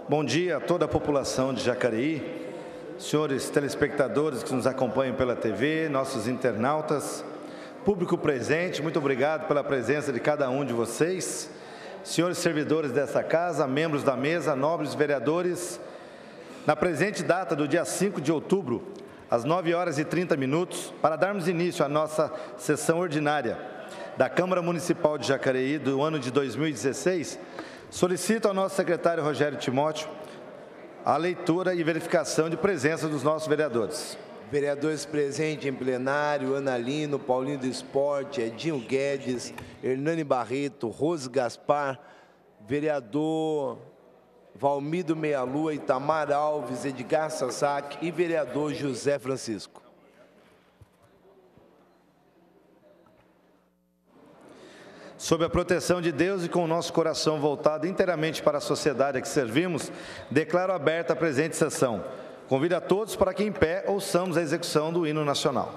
Bom dia a toda a população de Jacareí, senhores telespectadores que nos acompanham pela TV, nossos internautas, público presente, muito obrigado pela presença de cada um de vocês, senhores servidores dessa casa, membros da mesa, nobres vereadores. Na presente data do dia 5 de outubro, às 9h30, para darmos início à nossa sessão ordinária da Câmara Municipal de Jacareí do ano de 2016, solicito ao nosso secretário Rogério Timóteo a leitura e verificação de presença dos nossos vereadores. Vereadores presentes em plenário: Ana Lino, Paulinho do Esporte, Edinho Guedes, Hernani Barreto, Rose Gaspar, vereador Valmido Meia-Lua, Itamar Alves, Edgar Sasaki e vereador José Francisco. Sob a proteção de Deus e com o nosso coração voltado inteiramente para a sociedade a que servimos, declaro aberta a presente sessão. Convido a todos para que em pé ouçamos a execução do hino nacional.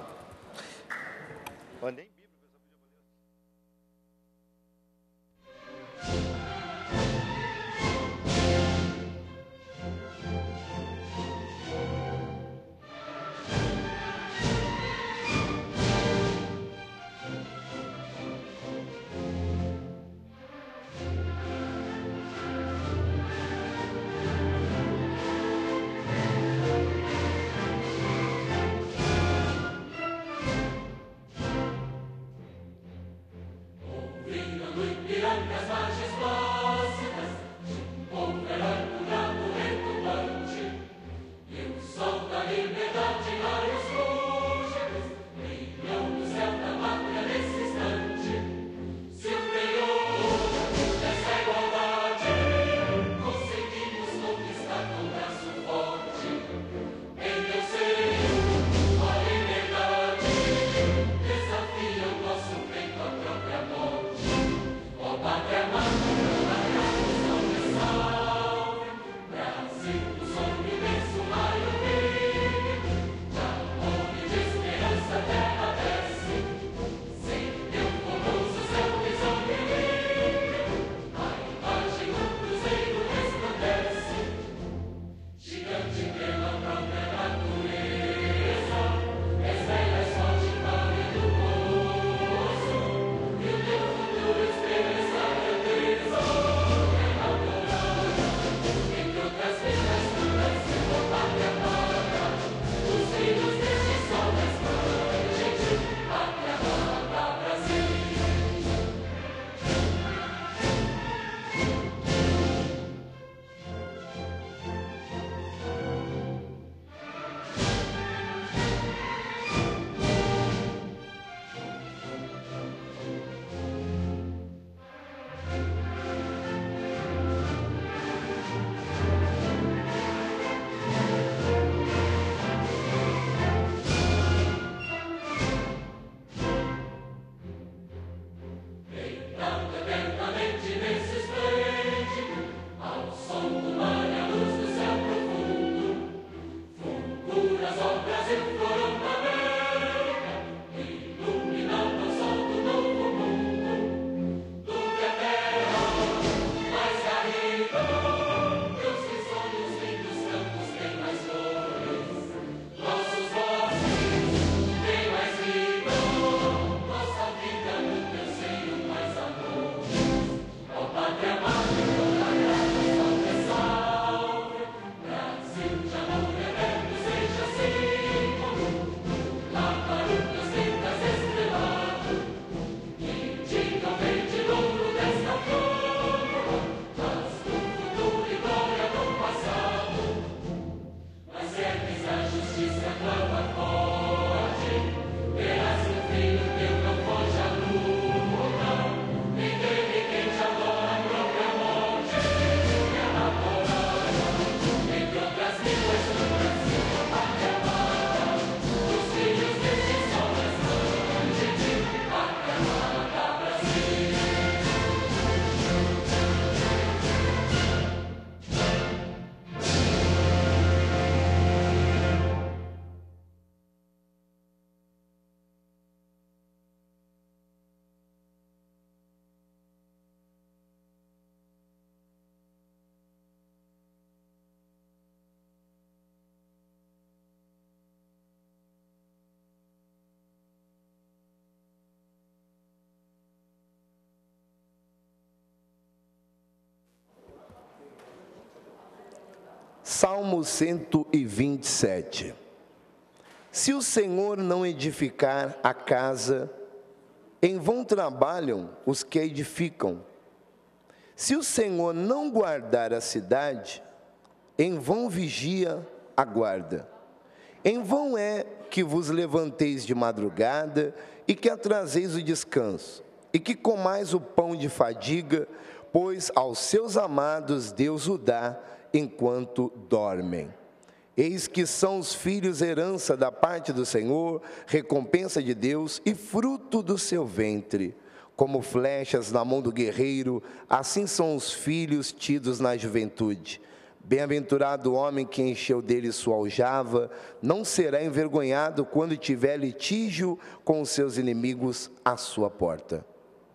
Salmo 127. Se o Senhor não edificar a casa, em vão trabalham os que a edificam. Se o Senhor não guardar a cidade, em vão vigia a guarda. Em vão é que vos levanteis de madrugada e que atraseis o descanso, e que comais o pão de fadiga, pois aos seus amados Deus o dá enquanto dormem. Eis que são os filhos herança da parte do Senhor, recompensa de Deus e fruto do seu ventre. Como flechas na mão do guerreiro, assim são os filhos tidos na juventude. Bem-aventurado o homem que encheu dele sua aljava, não será envergonhado quando tiver litígio com os seus inimigos à sua porta.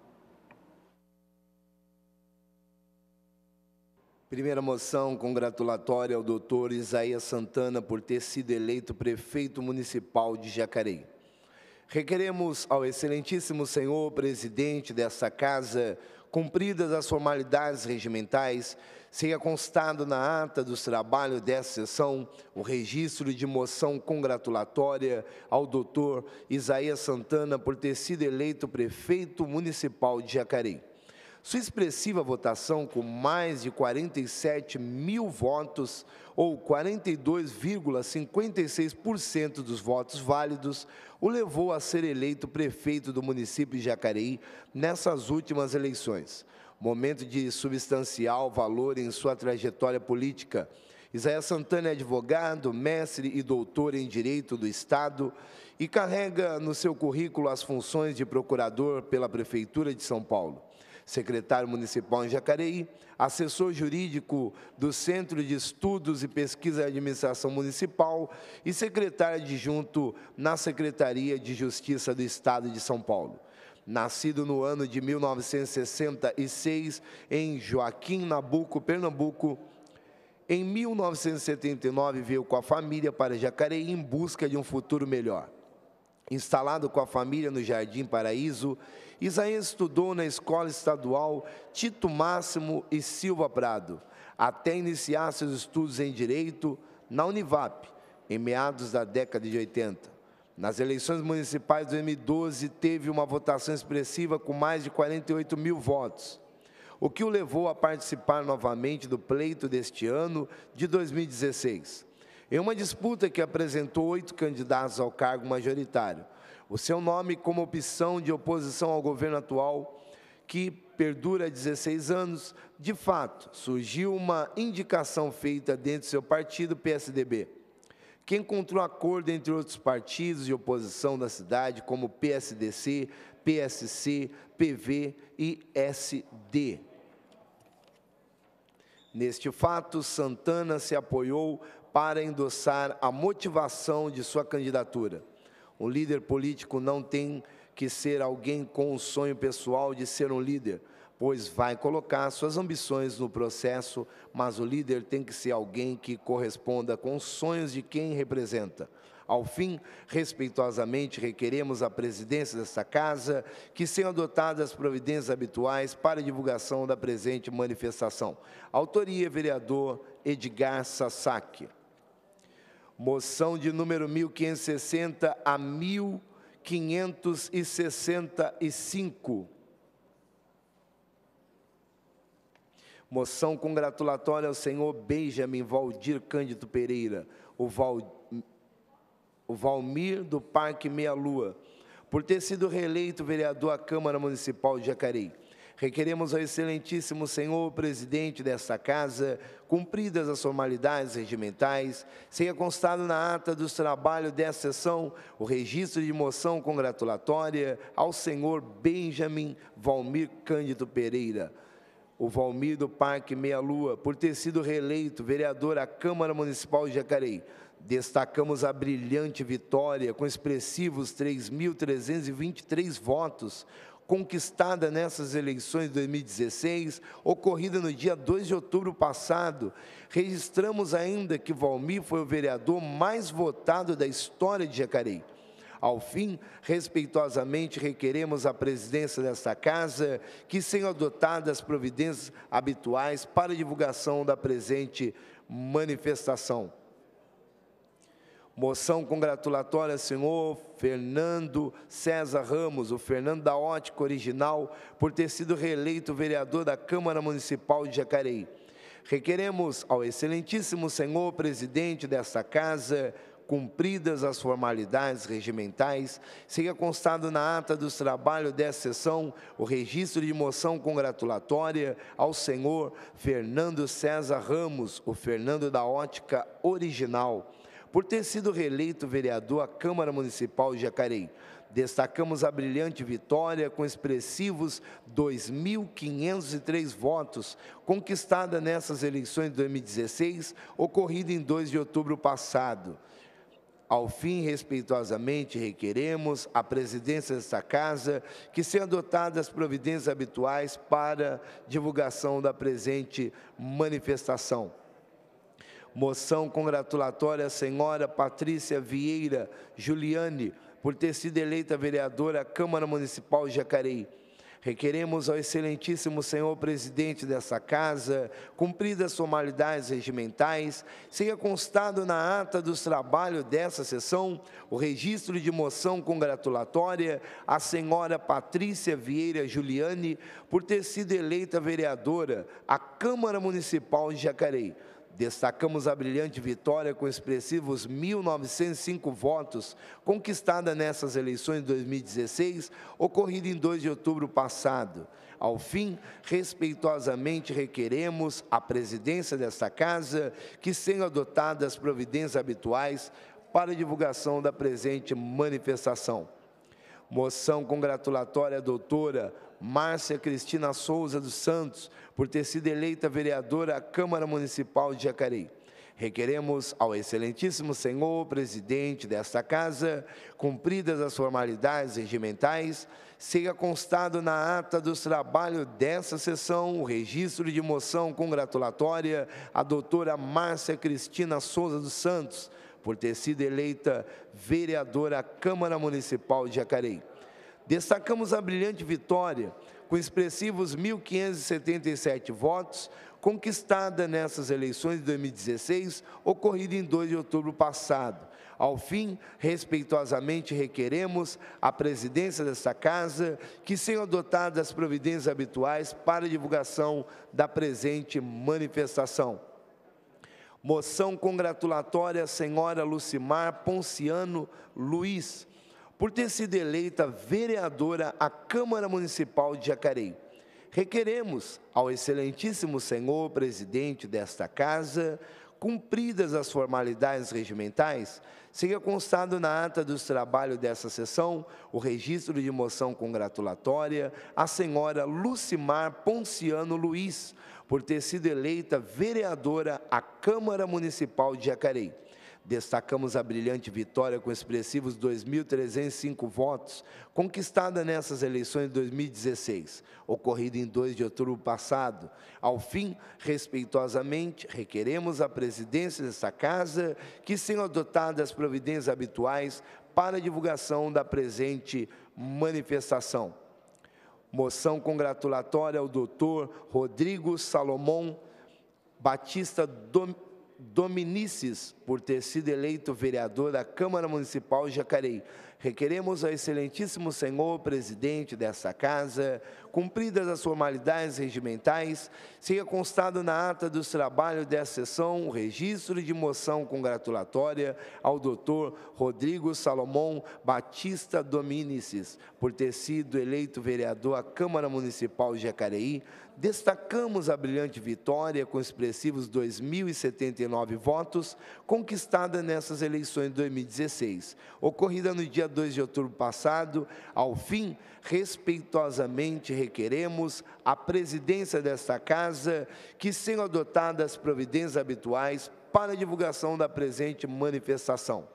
Primeira moção congratulatória ao doutor Isaías Santana por ter sido eleito prefeito municipal de Jacareí. Requeremos ao excelentíssimo senhor presidente desta casa, cumpridas as formalidades regimentais, seja constado na ata dos trabalhos desta sessão o registro de moção congratulatória ao doutor Isaías Santana por ter sido eleito prefeito municipal de Jacareí. Sua expressiva votação, com mais de 47 mil votos, ou 42,56% dos votos válidos, o levou a ser eleito prefeito do município de Jacareí nessas últimas eleições. Momento de substancial valor em sua trajetória política. Isaías Santana é advogado, mestre e doutor em Direito do Estado e carrega no seu currículo as funções de procurador pela Prefeitura de São Paulo, secretário municipal em Jacareí, assessor jurídico do Centro de Estudos e Pesquisa de Administração Municipal e secretário adjunto na Secretaria de Justiça do Estado de São Paulo. Nascido no ano de 1966 em Joaquim Nabuco, Pernambuco, em 1979 veio com a família para Jacareí em busca de um futuro melhor. Instalado com a família no Jardim Paraíso, Isaías estudou na Escola Estadual Tito Máximo e Silva Prado, até iniciar seus estudos em Direito na Univap, em meados da década de 80. Nas eleições municipais de 2012, teve uma votação expressiva com mais de 48 mil votos, o que o levou a participar novamente do pleito deste ano de 2016. Em uma disputa que apresentou 8 candidatos ao cargo majoritário, o seu nome como opção de oposição ao governo atual, que perdura há 16 anos, de fato, surgiu uma indicação feita dentro do seu partido, PSDB, que encontrou acordo entre outros partidos de oposição da cidade, como PSDC, PSC, PV e SD. Neste fato, Santana se apoiou para endossar a motivação de sua candidatura. Um líder político não tem que ser alguém com o sonho pessoal de ser um líder, pois vai colocar suas ambições no processo, mas o líder tem que ser alguém que corresponda com os sonhos de quem representa. Ao fim, respeitosamente, requeremos à presidência desta Casa que sejam adotadas as providências habituais para a divulgação da presente manifestação. Autoria, vereador Edgar Sasaki. Moção de número 1560 a 1565. Moção congratulatória ao senhor Benjamin Valdir Cândido Pereira, o Valmir do Parque Meia Lua, por ter sido reeleito vereador à Câmara Municipal de Jacareí. Requeremos ao excelentíssimo senhor presidente desta Casa, cumpridas as formalidades regimentais, seja constado na ata dos trabalhos desta sessão o registro de moção congratulatória ao senhor Benjamin Valmir Cândido Pereira, o Valmir do Parque Meia Lua, por ter sido reeleito vereador à Câmara Municipal de Jacareí. Destacamos a brilhante vitória, com expressivos 3.323 votos, conquistada nessas eleições de 2016, ocorrida no dia 2 de outubro passado. Registramos ainda que Valmir foi o vereador mais votado da história de Jacareí. Ao fim, respeitosamente, requeremos à presidência desta Casa que sejam adotadas as providências habituais para a divulgação da presente manifestação. Moção congratulatória ao senhor Fernando César Ramos, o Fernando da Ótica Original, por ter sido reeleito vereador da Câmara Municipal de Jacareí. Requeremos ao excelentíssimo senhor presidente desta casa, cumpridas as formalidades regimentais, seja constado na ata dos trabalhos desta sessão o registro de moção congratulatória ao senhor Fernando César Ramos, o Fernando da Ótica Original, por ter sido reeleito vereador à Câmara Municipal de Jacareí. Destacamos a brilhante vitória com expressivos 2.503 votos, conquistada nessas eleições de 2016, ocorrida em 2 de outubro passado. Ao fim, respeitosamente, requeremos à presidência desta Casa que sejam adotadas as providências habituais para divulgação da presente manifestação. Moção congratulatória à senhora Patrícia Vieira Juliane, por ter sido eleita vereadora à Câmara Municipal de Jacareí. Requeremos ao excelentíssimo senhor presidente dessa Casa, cumpridas as formalidades regimentais, seja constado na ata dos trabalhos dessa sessão o registro de moção congratulatória à senhora Patrícia Vieira Juliane, por ter sido eleita vereadora à Câmara Municipal de Jacareí. Destacamos a brilhante vitória com expressivos 1.905 votos, conquistada nessas eleições de 2016, ocorrida em 2 de outubro passado. Ao fim, respeitosamente requeremos à presidência desta Casa que sejam adotadas as providências habituais para a divulgação da presente manifestação. Moção congratulatória à doutora Márcia Cristina Souza dos Santos, por ter sido eleita vereadora à Câmara Municipal de Jacareí. Requeremos ao excelentíssimo senhor presidente desta Casa, cumpridas as formalidades regimentais, seja constado na ata dos trabalhos dessa sessão o registro de moção congratulatória à doutora Márcia Cristina Souza dos Santos, por ter sido eleita vereadora à Câmara Municipal de Jacareí. Destacamos a brilhante vitória, com expressivos 1.577 votos, conquistada nessas eleições de 2016, ocorrida em 2 de outubro passado. Ao fim, respeitosamente requeremos à presidência desta Casa que sejam adotadas as providências habituais para a divulgação da presente manifestação. Moção congratulatória à senhora Lucimar Ponciano Luiz, por ter sido eleita vereadora à Câmara Municipal de Jacareí. Requeremos ao excelentíssimo senhor presidente desta Casa, cumpridas as formalidades regimentais, seja constado na ata dos trabalhos dessa sessão o registro de moção congratulatória à senhora Lucimar Ponciano Luiz, por ter sido eleita vereadora à Câmara Municipal de Jacareí. Destacamos a brilhante vitória com expressivos 2.305 votos, conquistada nessas eleições de 2016, ocorrida em 2 de outubro passado. Ao fim, respeitosamente, requeremos à presidência desta Casa que sejam adotadas as providências habituais para a divulgação da presente manifestação. Moção congratulatória ao doutor Rodrigo Salomão Batista Dominices, por ter sido eleito vereador da Câmara Municipal de Jacareí. Requeremos ao excelentíssimo senhor presidente dessa Casa, cumpridas as formalidades regimentais, seja constado na ata dos trabalhos dessa sessão o registro de moção congratulatória ao doutor Rodrigo Salomão Batista Dominices, por ter sido eleito vereador à Câmara Municipal de Jacareí. Destacamos a brilhante vitória com expressivos 2.079 votos, conquistada nessas eleições de 2016, ocorrida no dia 2 de outubro passado. Ao fim, respeitosamente requeremos à presidência desta Casa que sejam adotadas as providências habituais para a divulgação da presente manifestação.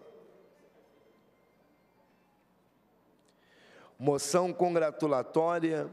Moção congratulatória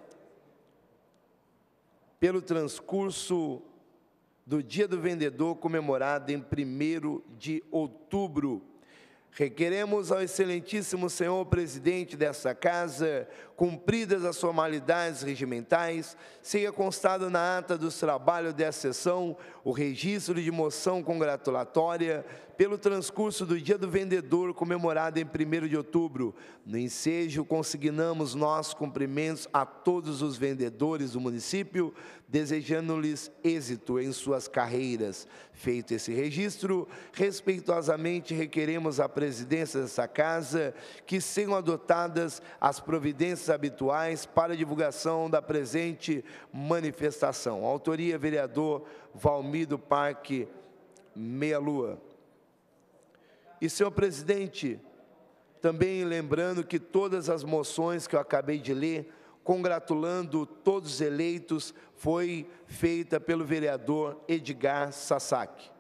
pelo transcurso do Dia do Vendedor, comemorado em 1º de outubro. Requeremos ao excelentíssimo senhor presidente desta Casa, cumpridas as formalidades regimentais, seja constado na ata dos trabalhos desta sessão o registro de moção congratulatória pelo transcurso do Dia do Vendedor, comemorado em 1º de outubro. No ensejo, consignamos nossos cumprimentos a todos os vendedores do município, desejando-lhes êxito em suas carreiras. Feito esse registro, respeitosamente requeremos à presidência dessa casa que sejam adotadas as providências habituais para a divulgação da presente manifestação. Autoria, vereador Valmir Parque Meia Lua. E, senhor presidente, também lembrando que todas as moções que eu acabei de ler, congratulando todos os eleitos, foi feita pelo vereador Edgar Sasaki.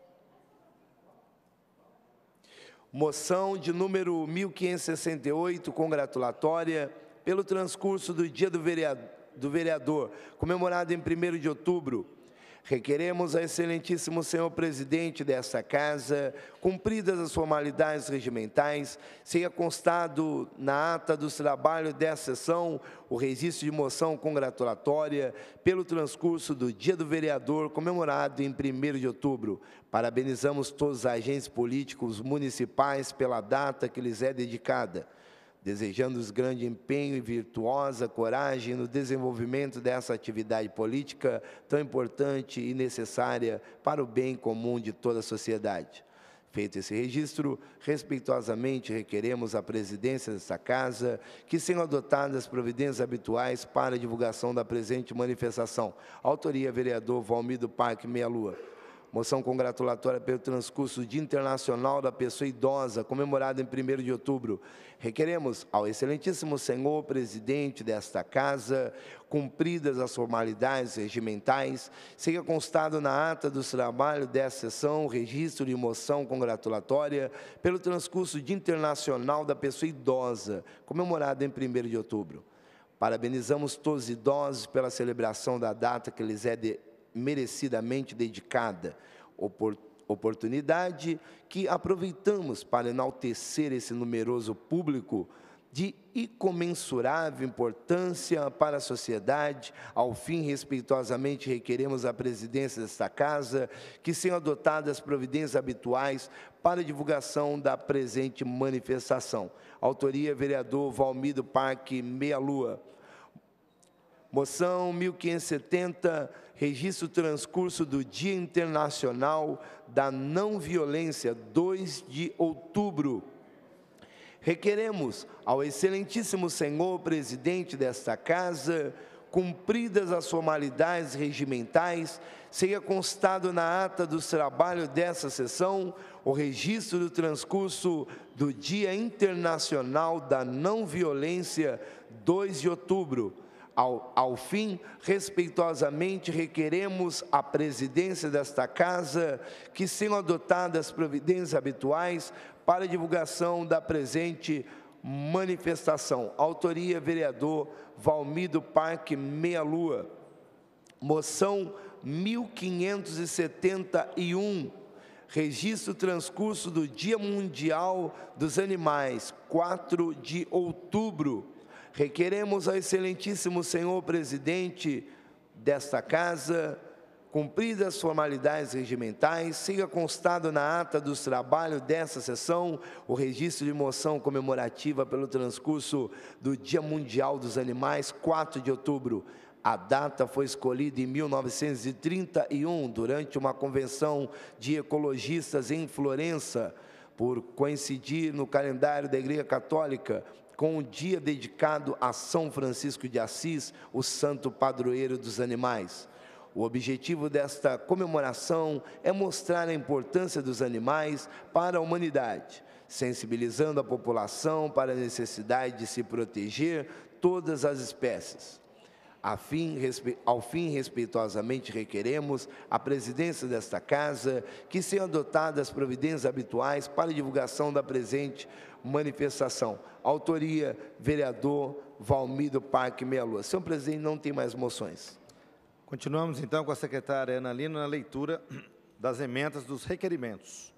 Moção de número 1568, congratulatória, pelo transcurso do Dia do Vereador, comemorado em 1º de outubro. Requeremos ao excelentíssimo senhor presidente desta casa, cumpridas as formalidades regimentais, seja constado na ata dos trabalhos desta sessão o registro de moção congratulatória pelo transcurso do Dia do Vereador, comemorado em 1º de outubro. Parabenizamos todos os agentes políticos municipais pela data que lhes é dedicada, desejando-os grande empenho e virtuosa coragem no desenvolvimento dessa atividade política tão importante e necessária para o bem comum de toda a sociedade. Feito esse registro, respeitosamente requeremos à presidência desta casa que sejam adotadas as providências habituais para a divulgação da presente manifestação. Autoria, vereador Valmir Parque Meia Lua. Moção congratulatória pelo transcurso do Dia Internacional da Pessoa Idosa, comemorado em 1º de outubro. Requeremos ao excelentíssimo senhor presidente desta casa, cumpridas as formalidades regimentais, seja constado na ata dos trabalhos desta sessão o registro de moção congratulatória pelo transcurso do Dia Internacional da Pessoa Idosa, comemorado em 1º de outubro. Parabenizamos todos os idosos pela celebração da data que lhes é merecidamente dedicada, oportunidade que aproveitamos para enaltecer esse numeroso público de incomensurável importância para a sociedade. Ao fim, respeitosamente requeremos à presidência desta casa que sejam adotadas as providências habituais para a divulgação da presente manifestação. Autoria, vereador Valmir Parque Meia Lua. Moção 1570, registro transcurso do Dia Internacional da Não Violência, 2 de outubro. Requeremos ao excelentíssimo senhor presidente desta casa, cumpridas as formalidades regimentais, seja constado na ata dos trabalhos dessa sessão o registro do transcurso do Dia Internacional da Não Violência, 2 de outubro. Ao fim, respeitosamente requeremos à presidência desta casa que sejam adotadas as providências habituais para a divulgação da presente manifestação. Autoria, vereador Valmir Parque Meia Lua. Moção 1571, registro transcurso do Dia Mundial dos Animais, 4 de outubro. Requeremos ao excelentíssimo senhor presidente desta casa, cumpridas as formalidades regimentais, seja constado na ata dos trabalhos desta sessão o registro de moção comemorativa pelo transcurso do Dia Mundial dos Animais, 4 de outubro. A data foi escolhida em 1931, durante uma convenção de ecologistas em Florença, por coincidir no calendário da Igreja Católica com o dia dedicado a São Francisco de Assis, o santo padroeiro dos animais. O objetivo desta comemoração é mostrar a importância dos animais para a humanidade, sensibilizando a população para a necessidade de se proteger todas as espécies. Ao fim, respeitosamente requeremos à presidência desta casa que sejam adotadas as providências habituais para a divulgação da presente manifestação. Autoria, vereador Valmir Parque Meia Lua. Senhor presidente, não tem mais moções. Continuamos, então, com a secretária Ana Lino na leitura das emendas dos requerimentos.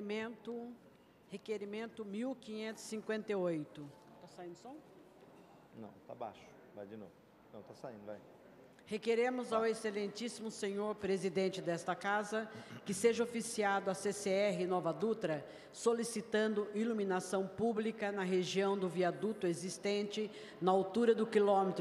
Requerimento 1558. Está saindo som? Não, está baixo. Vai de novo. Não, está saindo, vai. Requeremos ao excelentíssimo senhor presidente desta Casa que seja oficiado a CCR Nova Dutra, solicitando iluminação pública na região do viaduto existente na altura do quilômetro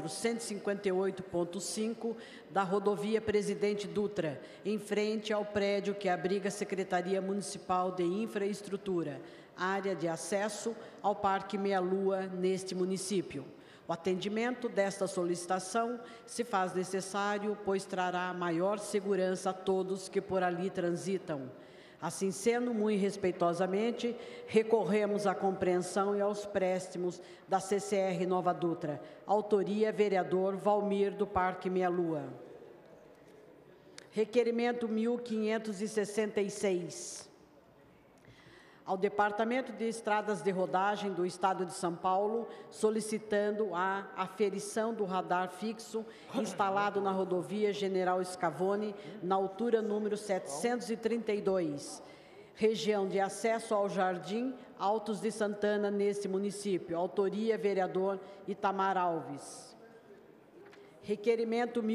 158,5 da rodovia Presidente Dutra, em frente ao prédio que abriga a Secretaria Municipal de Infraestrutura, área de acesso ao Parque Meia Lua neste município. O atendimento desta solicitação se faz necessário, pois trará maior segurança a todos que por ali transitam. Assim sendo, muito respeitosamente, recorremos à compreensão e aos préstimos da CCR Nova Dutra. Autoria, vereador Valmir, do Parque Meia Lua. Requerimento 1566. Ao Departamento de Estradas de Rodagem do Estado de São Paulo, solicitando a aferição do radar fixo instalado na rodovia General Scavone, na altura número 732, região de acesso ao Jardim Altos de Santana, neste município. Autoria, vereador Itamar Alves. Requerimento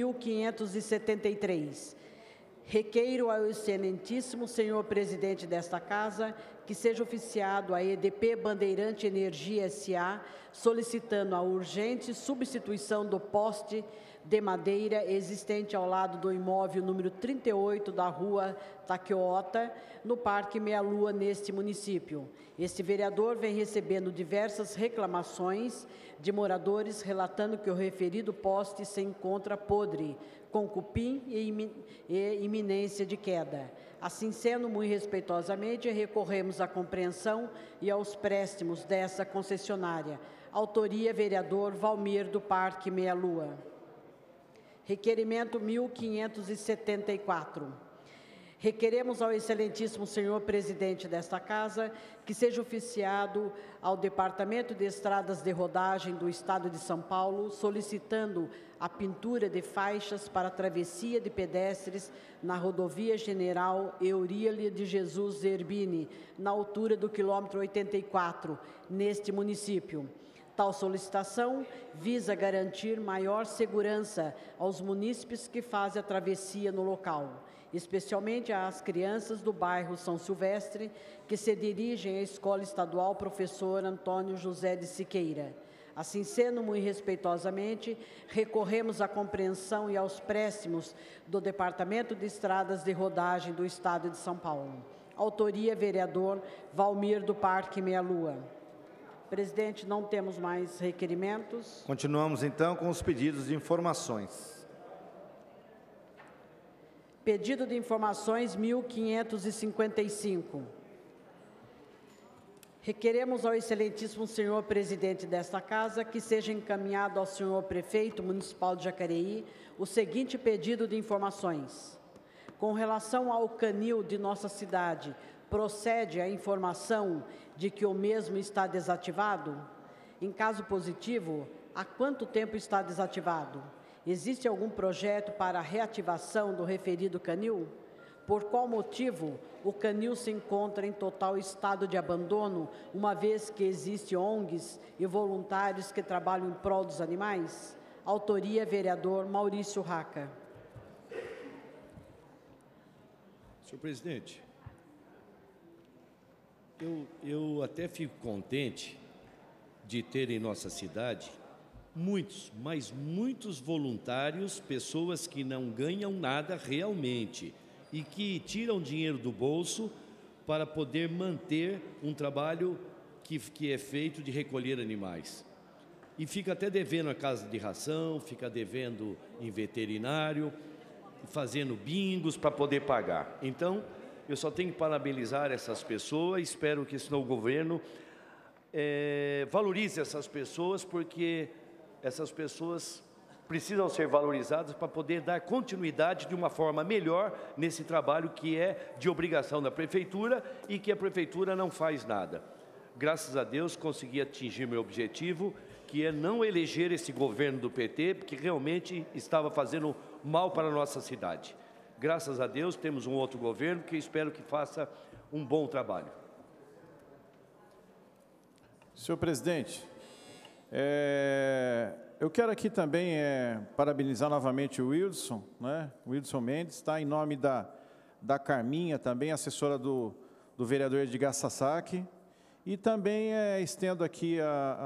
1573. Requeiro ao excelentíssimo senhor presidente desta Casa que seja oficiado a EDP Bandeirante Energia S.A., solicitando a urgente substituição do poste de madeira existente ao lado do imóvel número 38 da rua Taqueota, no Parque Meia Lua, neste município. Este vereador vem recebendo diversas reclamações de moradores relatando que o referido poste se encontra podre, com cupim e iminência de queda. Assim sendo, muito respeitosamente, recorremos à compreensão e aos préstimos dessa concessionária. Autoria, vereador Valmir, do Parque Meia Lua. Requerimento 1574. Requeremos ao excelentíssimo senhor presidente desta Casa que seja oficiado ao Departamento de Estradas de Rodagem do Estado de São Paulo, solicitando a pintura de faixas para travessia de pedestres na rodovia General Eurília de Jesus Zerbini, na altura do quilômetro 84, neste município. Tal solicitação visa garantir maior segurança aos munícipes que fazem a travessia no local, especialmente às crianças do bairro São Silvestre, que se dirigem à Escola Estadual Professor Antônio José de Siqueira. Assim sendo, muito respeitosamente, recorremos à compreensão e aos préstimos do Departamento de Estradas de Rodagem do Estado de São Paulo. Autoria, vereador Valmir, do Parque Meia Lua. Presidente, não temos mais requerimentos. Continuamos, então, com os pedidos de informações. Pedido de informações 1555. Requeremos ao excelentíssimo senhor presidente desta Casa que seja encaminhado ao senhor prefeito municipal de Jacareí o seguinte pedido de informações. Com relação ao canil de nossa cidade, procede a informação de que o mesmo está desativado? Em caso positivo, há quanto tempo está desativado? Existe algum projeto para a reativação do referido canil? Por qual motivo o canil se encontra em total estado de abandono, uma vez que existem ONGs e voluntários que trabalham em prol dos animais? Autoria, vereador Maurício Raca. Senhor presidente, eu até fico contente de ter em nossa cidade muitos, mas muitos voluntários, pessoas que não ganham nada realmente e que tiram dinheiro do bolso para poder manter um trabalho que é feito de recolher animais. E fica até devendo a casa de ração, fica devendo em veterinário, fazendo bingos para poder pagar. Então, eu só tenho que parabenizar essas pessoas, espero que o governo valorize essas pessoas, porque essas pessoas precisam ser valorizadas para poder dar continuidade de uma forma melhor nesse trabalho que é de obrigação da Prefeitura e que a Prefeitura não faz nada. Graças a Deus consegui atingir meu objetivo, que é não eleger esse governo do PT, porque realmente estava fazendo mal para a nossa cidade. Graças a Deus temos um outro governo que espero que faça um bom trabalho. Senhor presidente, Eu quero aqui também parabenizar novamente o Wilson, né? O Wilson Mendes, tá? Em nome da Carminha, também assessora do vereador Edgar Sasaki. E também estendo aqui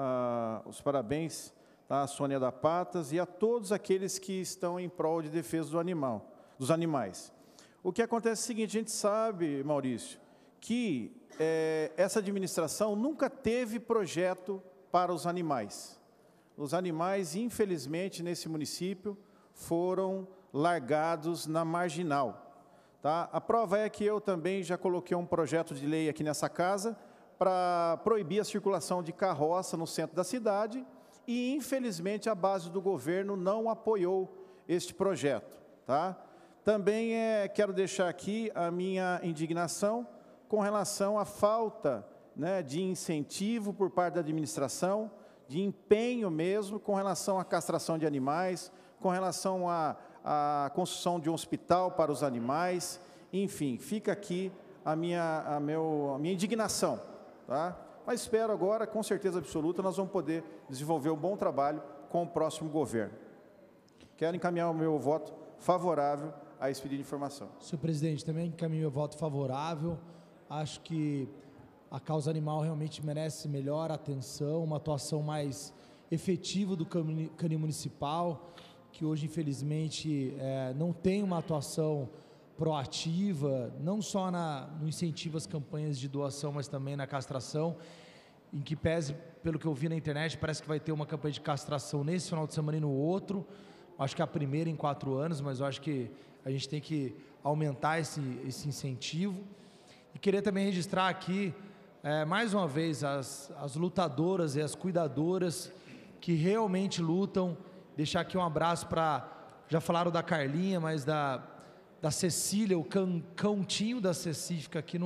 os parabéns, tá? À Sônia da Patas e a todos aqueles que estão em prol de defesa dos animais. O que acontece é o seguinte: a gente sabe, Maurício, que essa administração nunca teve projeto para os animais. Os animais, infelizmente, nesse município, foram largados na marginal. Tá? A prova é que eu também já coloquei um projeto de lei aqui nessa casa para proibir a circulação de carroça no centro da cidade e, infelizmente, a base do governo não apoiou este projeto. Tá? Também quero deixar aqui a minha indignação com relação à falta, né, de incentivo por parte da administração, de empenho mesmo com relação à castração de animais, com relação à construção de um hospital para os animais. Enfim, fica aqui a minha indignação. Tá? Mas espero agora, com certeza absoluta, nós vamos poder desenvolver um bom trabalho com o próximo governo. Quero encaminhar o meu voto favorável a esse pedido de informação. Senhor presidente, também encaminho meu voto favorável. Acho que a causa animal realmente merece melhor atenção, uma atuação mais efetiva do Canil Municipal, que hoje, infelizmente, não tem uma atuação proativa, não só no incentivo às campanhas de doação, mas também na castração, em que pese, pelo que eu vi na internet, parece que vai ter uma campanha de castração nesse final de semana e no outro. Acho que é a primeira em 4 anos, mas eu acho que a gente tem que aumentar esse incentivo. E queria também registrar aqui, mais uma vez, as lutadoras e as cuidadoras que realmente lutam. Deixar aqui um abraço para, já falaram da Carlinha, mas da Cecília, o cãotinho da Cecília, fica aqui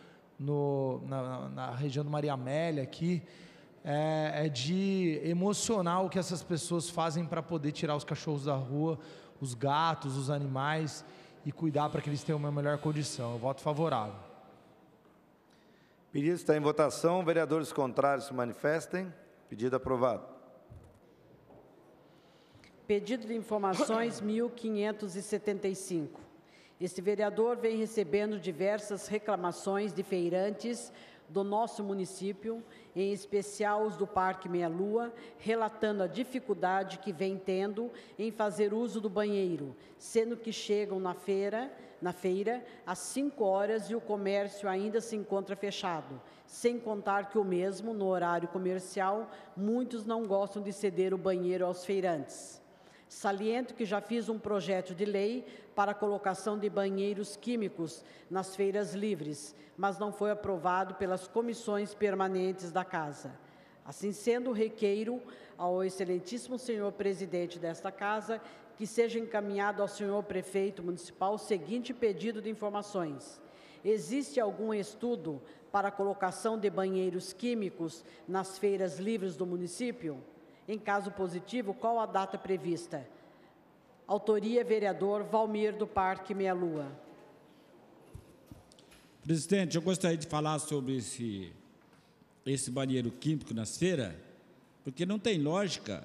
na região do Maria Amélia, aqui. É de emocionar o que essas pessoas fazem para poder tirar os cachorros da rua, os gatos, os animais, e cuidar para que eles tenham uma melhor condição. Eu voto favorável. Pedido está em votação. Vereadores contrários se manifestem. Pedido aprovado. Pedido de informações 1575. Este vereador vem recebendo diversas reclamações de feirantes do nosso município, em especial os do Parque Meia Lua, relatando a dificuldade que vem tendo em fazer uso do banheiro, sendo que chegam na feira às 5 horas e o comércio ainda se encontra fechado, sem contar que o mesmo, no horário comercial, muitos não gostam de ceder o banheiro aos feirantes. Saliento que já fiz um projeto de lei para a colocação de banheiros químicos nas feiras livres, mas não foi aprovado pelas comissões permanentes da Casa. Assim sendo, requeiro ao excelentíssimo senhor presidente desta Casa que seja encaminhado ao senhor prefeito municipal o seguinte pedido de informações. Existe algum estudo para a colocação de banheiros químicos nas feiras livres do município? Em caso positivo, qual a data prevista? Autoria, vereador Valmir do Parque Meia Lua. Presidente, eu gostaria de falar sobre esse banheiro químico nas feiras, porque não tem lógica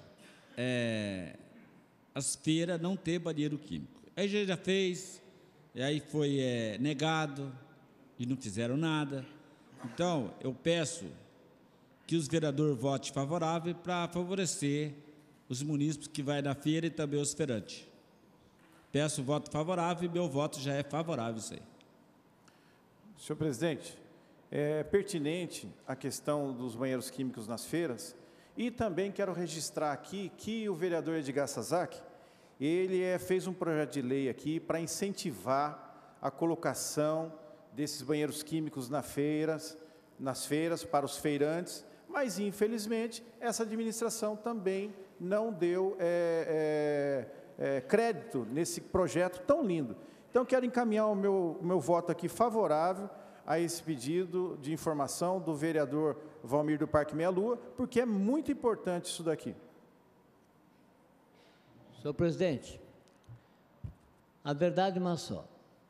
as feiras não ter banheiro químico. Aí a gente já fez, e aí foi negado, e não fizeram nada. Então, eu peço que os vereadores votem favorável para favorecer os munícipes que vão na feira e também os feirantes. Peço voto favorável e meu voto já é favorável isso aí. Senhor presidente, é pertinente a questão dos banheiros químicos nas feiras e também quero registrar aqui que o vereador Edgar Sasaki, ele fez um projeto de lei aqui para incentivar a colocação desses banheiros químicos nas feiras para os feirantes, mas, infelizmente, essa administração também não deu crédito nesse projeto tão lindo. Então, quero encaminhar o meu voto aqui favorável a esse pedido de informação do vereador Valmir do Parque Meia Lua, porque é muito importante isso daqui. Senhor presidente, a verdade é uma só.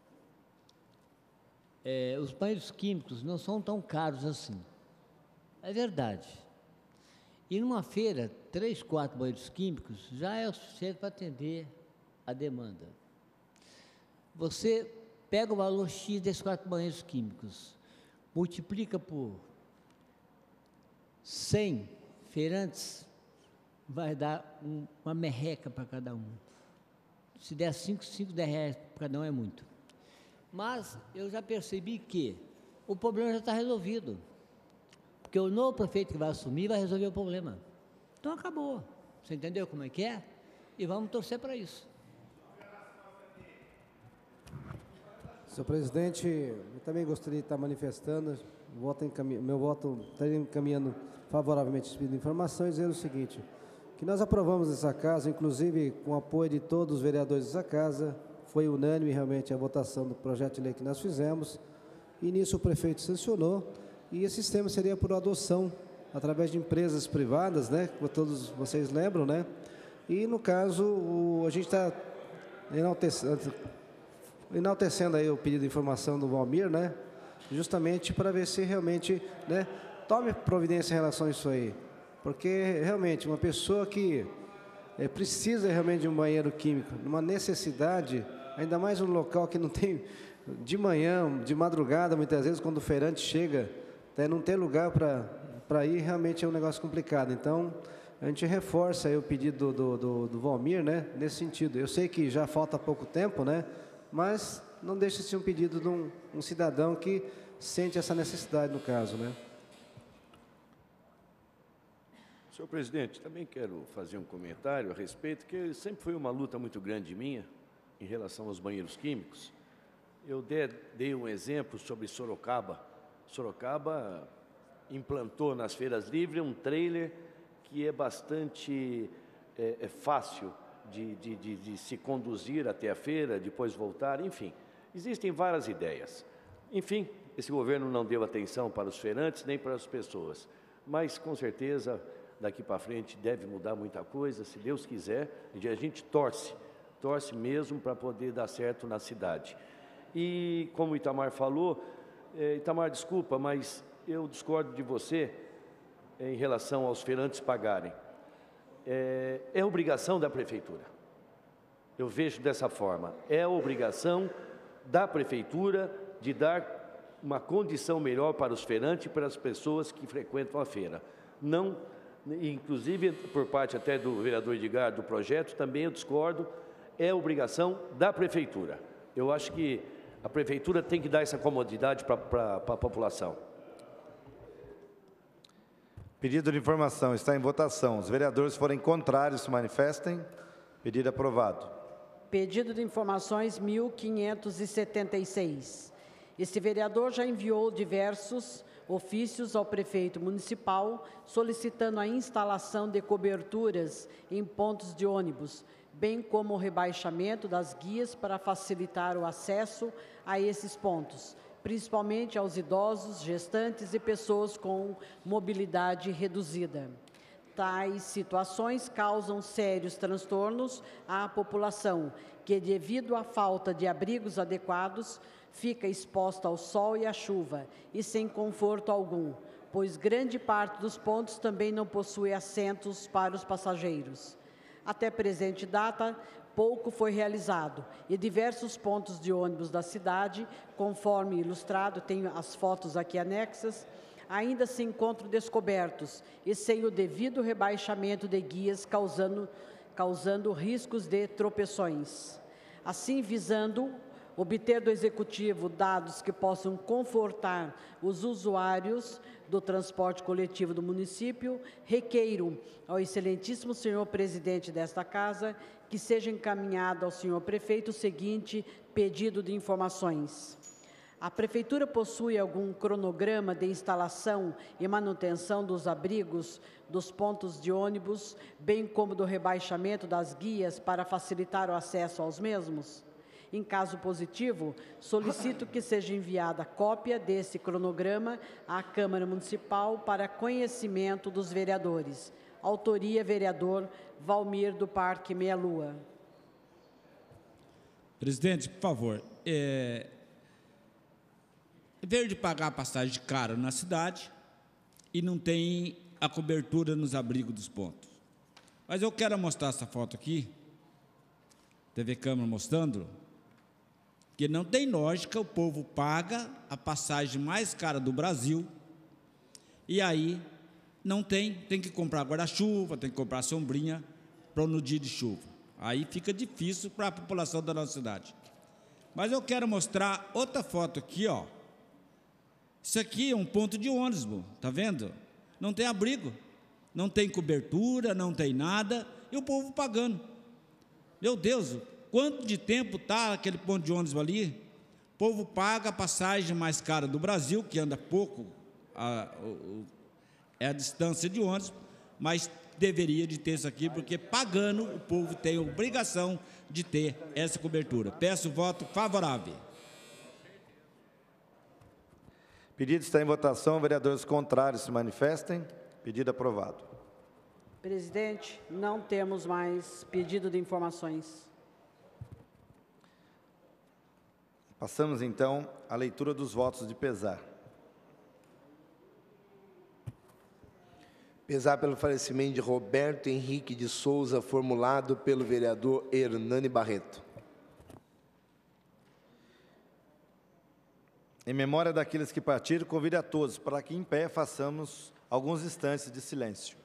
Os banheiros químicos não são tão caros assim. É verdade. E numa feira, 3, 4 banheiros químicos já é o suficiente para atender a demanda. Você pega o valor X desses 4 banheiros químicos, multiplica por 100 feirantes, vai dar uma merreca para cada um. Se der 5, 10 reais para cada um é muito. Mas eu já percebi que o problema já está resolvido. Porque o novo prefeito que vai assumir vai resolver o problema. Então acabou. Você entendeu como é que é? E vamos torcer para isso. Senhor presidente, eu também gostaria de estar manifestando, meu voto estaria encaminhando favoravelmente esse pedido de informação e dizer o seguinte, que nós aprovamos essa casa, inclusive com o apoio de todos os vereadores dessa casa, foi unânime realmente a votação do projeto de lei que nós fizemos, e nisso o prefeito sancionou, e esse sistema seria por adoção, através de empresas privadas, né, como todos vocês lembram, né, e no caso, a gente está enaltecendo aí o pedido de informação do Valmir, né, justamente para ver se realmente, né, tome providência em relação a isso aí, porque realmente uma pessoa que precisa realmente de um banheiro químico, numa necessidade, ainda mais um local que não tem, de manhã, de madrugada, muitas vezes, quando o feirante chega, não ter lugar para ir, realmente é um negócio complicado. Então, a gente reforça aí o pedido do Valmir, né, nesse sentido. Eu sei que já falta pouco tempo, né, mas não deixa de ser um pedido de um cidadão que sente essa necessidade no caso, né. Senhor presidente, também quero fazer um comentário a respeito, que sempre foi uma luta muito grande minha em relação aos banheiros químicos. Eu dei um exemplo sobre Sorocaba. Sorocaba implantou nas feiras livres um trailer que é bastante fácil de se conduzir até a feira, depois voltar, enfim. Existem várias ideias. Enfim, esse governo não deu atenção para os feirantes nem para as pessoas, mas com certeza daqui para frente deve mudar muita coisa, se Deus quiser, e a gente torce mesmo para poder dar certo na cidade. E como o Itamar falou, Itamar, desculpa, mas eu discordo de você em relação aos feirantes pagarem. É obrigação da prefeitura. Eu vejo dessa forma. É obrigação da prefeitura de dar uma condição melhor para os feirantes e para as pessoas que frequentam a feira. Não, inclusive por parte até do vereador Edgar do projeto, também eu discordo, é obrigação da prefeitura. Eu acho que a prefeitura tem que dar essa comodidade para a população. Pedido de informação está em votação. Os vereadores forem contrários, se manifestem. Pedido aprovado. Pedido de informações 1576. Este vereador já enviou diversos ofícios ao prefeito municipal solicitando a instalação de coberturas em pontos de ônibus, bem como o rebaixamento das guias para facilitar o acesso a esses pontos, principalmente aos idosos, gestantes e pessoas com mobilidade reduzida. Tais situações causam sérios transtornos à população, que, devido à falta de abrigos adequados, fica exposta ao sol e à chuva e sem conforto algum, pois grande parte dos pontos também não possui assentos para os passageiros. Até presente data, pouco foi realizado e diversos pontos de ônibus da cidade, conforme ilustrado, tenho as fotos aqui anexas, ainda se encontram descobertos e sem o devido rebaixamento de guias, causando riscos de tropeções. Assim, visando obter do Executivo dados que possam confortar os usuários do transporte coletivo do município, requeiro ao excelentíssimo senhor presidente desta Casa que seja encaminhado ao senhor prefeito o seguinte pedido de informações. A Prefeitura possui algum cronograma de instalação e manutenção dos abrigos dos pontos de ônibus, bem como do rebaixamento das guias para facilitar o acesso aos mesmos? Em caso positivo, solicito que seja enviada cópia desse cronograma à Câmara Municipal para conhecimento dos vereadores. Autoria, vereador Valmir do Parque Meia Lua. Presidente, por favor, veio de pagar a passagem cara na cidade e não tem a cobertura nos abrigos dos pontos. Mas eu quero mostrar essa foto aqui, TV Câmara mostrando, que não tem lógica, o povo paga a passagem mais cara do Brasil, e aí não tem que comprar guarda-chuva, tem que comprar sombrinha para no dia de chuva. Aí fica difícil para a população da nossa cidade. Mas eu quero mostrar outra foto aqui, ó. Isso aqui é um ponto de ônibus, tá vendo? Não tem abrigo, não tem cobertura, não tem nada, e o povo pagando. Meu Deus, quanto de tempo está aquele ponto de ônibus ali? O povo paga a passagem mais cara do Brasil, que anda pouco, é a distância de ônibus, mas deveria de ter isso aqui, porque pagando o povo tem a obrigação de ter essa cobertura. Peço voto favorável. Pedido está em votação. Vereadores contrários se manifestem. Pedido aprovado. Presidente, não temos mais pedido de informações. Passamos, então, à leitura dos votos de pesar. Pesar pelo falecimento de Roberto Henrique de Souza, formulado pelo vereador Hernani Barreto. Em memória daqueles que partiram, convido a todos para que, em pé, façamos alguns instantes de silêncio.